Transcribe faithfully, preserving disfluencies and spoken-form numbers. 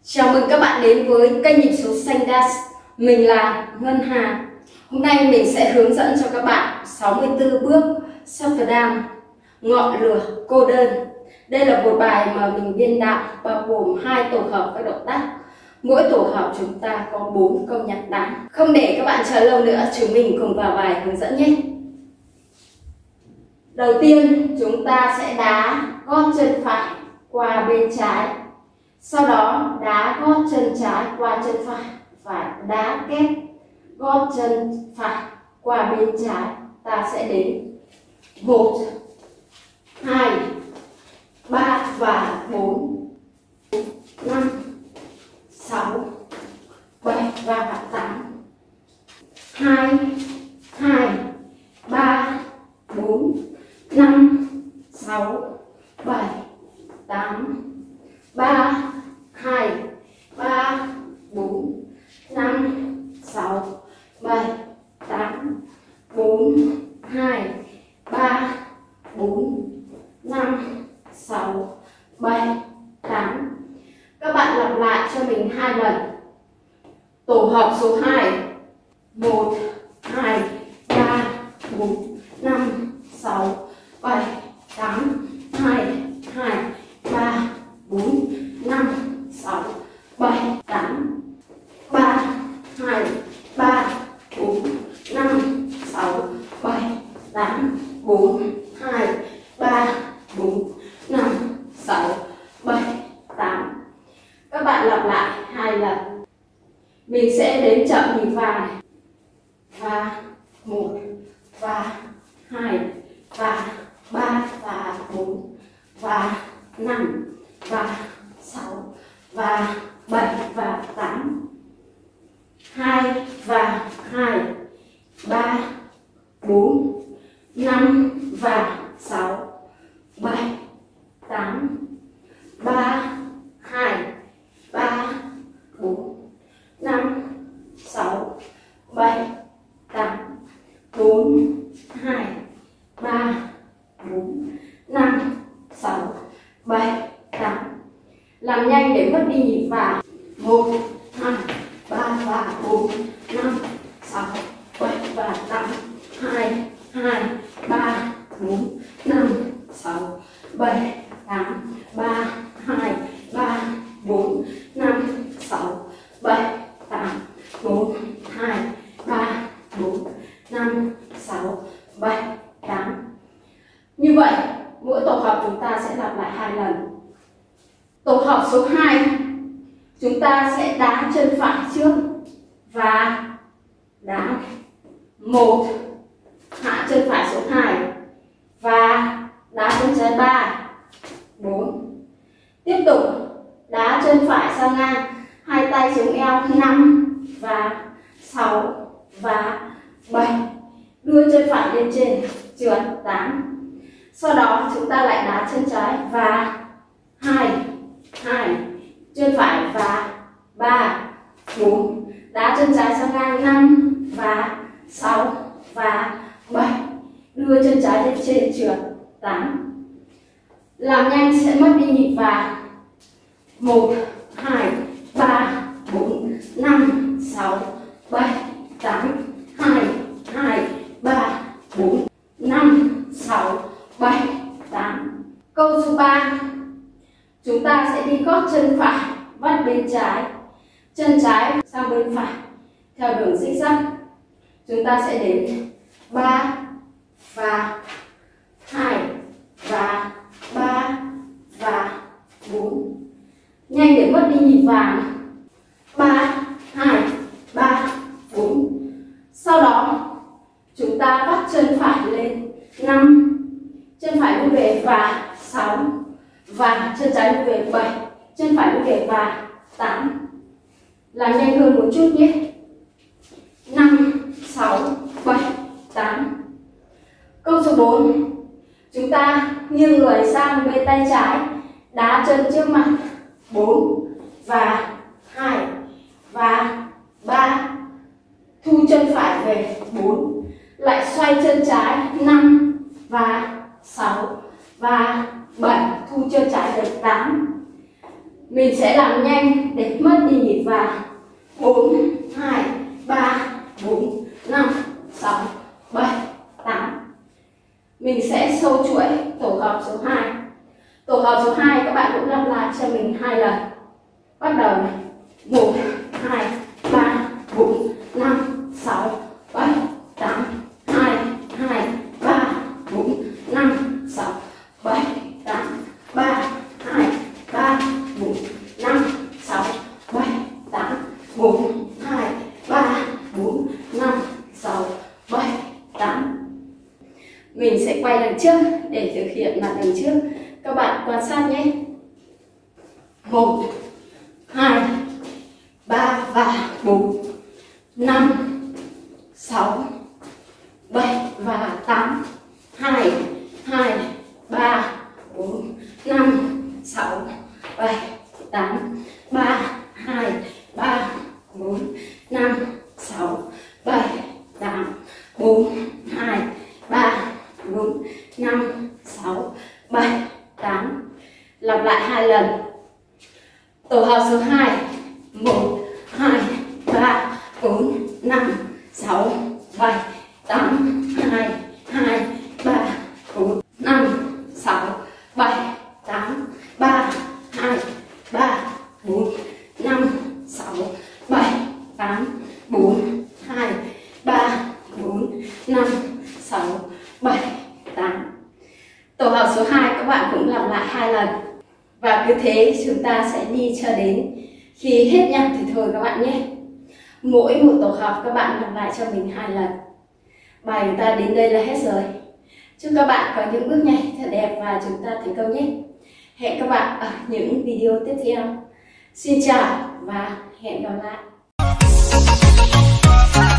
Chào mừng các bạn đến với kênh nhịp số xanh Dash. Mình là Ngân Hà. Hôm nay mình sẽ hướng dẫn cho các bạn sáu mươi tư bước Shuffle ngọn lửa cô đơn. Đây là một bài mà mình biên đạo bao gồm hai tổ hợp các động tác. Mỗi tổ hợp chúng ta có bốn câu nhạc đắng. Không để các bạn chờ lâu nữa, chúng mình cùng vào bài hướng dẫn nhé. Đầu tiên chúng ta sẽ đá gót chân phải qua bên trái. Sau đó đá gót chân trái qua chân phải và đá kép gót chân phải qua bên trái. Ta sẽ đến một, hai, ba và bốn, năm, sáu, bảy và tám. hai, hai, ba, bốn, năm, sáu, bảy, tám. ba, hai, ba, bốn, năm, sáu, bảy, tám. bốn, hai, ba, bốn, năm, sáu, bảy, tám. Các bạn lặp lại cho mình hai lần. Tổ hợp số hai. một, hai, ba, bốn, năm, sáu, bảy, tám. hai, hai, ba, bốn, năm, sáu, bảy, tám. ba, hai, ba, bốn, năm, sáu, bảy, tám. bốn, hai, ba, bốn, năm, sáu, bảy, tám. Các bạn lặp lại hai lần. Mình sẽ đếm chậm nhịp và này. Và một, và hai, và ba, và bốn, và năm, và sáu, và bảy và tám. hai và hai, ba, bốn, năm và sáu, bảy, tám. ba, hai, ba, bốn, năm, sáu, bảy, tám. bốn, hai, ba, bốn, năm, sáu, bảy, tám. Làm nhanh để mất đi nhịp vào. một, hai, ba và bốn, năm, sáu, bảy và tám. hai, hai, ba, bốn, năm, sáu, bảy, tám. ba, hai, ba, bốn, năm, sáu, bảy, tám. bốn, hai, ba, bốn, năm, sáu, bảy, tám. Như vậy, mỗi tổ hợp chúng ta sẽ lặp lại hai lần. Tổ hợp số hai, chúng ta sẽ đá chân phải trước và đá một, hạ chân phải xuống hai và đá chân trái ba, bốn. Tiếp tục đá chân phải sang ngang, hai tay chống eo năm và sáu và bảy. Đưa chân phải lên trên trượt tám. Sau đó chúng ta lại đá chân trái và hai, hai, chân phải và ba, bốn. Đá chân trái sang ngang năm và sáu và bảy. Đưa chân trái lên trên trượt tám. Làm nhanh sẽ mất đi nhịp và một, hai, ba, bốn, năm, sáu, bảy, tám. hai, hai, ba, bốn, năm, sáu, bảy, tám. Câu số ba, chúng ta sẽ đi gót chân phải vắt bên trái, chân trái sang bên phải theo đường zig zag. Chúng ta sẽ đến ba và hai và ba và bốn. Nhanh để mất đi nhịp vàng. ba, hai, ba, bốn. Sau đó chúng ta vắt chân phải lên năm, chân phải lui về và sáu và chân trái lui về bảy, chân phải lui về và tám. Làm nhanh hơn một chút nhé. năm, sáu, bảy, tám. Câu số bốn, chúng ta nghiêng người sang bên tay trái, đá chân trước mặt bốn và hai và ba. Thu chân phải về bốn, lại xoay chân trái năm và sáu và bảy. Thu chân trái về tám. Mình sẽ sẽ làm nhanh để mất đi nhịp vào. Bốn, hai, ba, bốn, năm, sáu, bảy, tám. Mình sẽ sâu chuỗi tổ hợp số hai. Tổ hợp số hai các bạn cũng lặp lại cho mình hai lần. Bắt đầu này. một, hai, ba, bốn, năm, sáu, bảy, tám. hai, hai, ba, bốn, năm, sáu, bảy, tám. ba, hai, ba, bốn, năm, sáu, bảy, tám. bốn, hai, ba, bốn, năm, sáu, bảy, tám. Mình sẽ quay lần trước để thực hiện mặt lần trước. Các bạn quan sát nhé. một, hai, ba và bốn, năm, sáu, bảy và tám. hai, hai, ba, bốn, năm, sáu, bảy, tám. ba, hai, ba, bốn, năm, sáu, bảy, tám. bốn, hai, ba, bốn, năm, sáu, bảy, tám. Lặp lại hai lần. Tổ hợp số hai. một, hai, ba, bốn, năm, sáu, bảy, tám. hai, hai, ba, bốn, năm, sáu, bảy, tám. ba, hai, ba, bốn, năm, sáu, bảy, tám. bốn, hai, ba, bốn, năm, sáu, bảy, tám. Tổ hợp số hai các bạn cũng lặp lại hai lần. Và cứ thế chúng ta sẽ đi cho đến khi hết nhạc thì thôi các bạn nhé. Mỗi một tổ hợp các bạn lặp lại cho mình hai lần. Bài của ta đến đây là hết rồi. Chúc các bạn có những bước nhảy thật đẹp và chúng ta thành công nhé. Hẹn các bạn ở những video tiếp theo. Xin chào và hẹn gặp lại.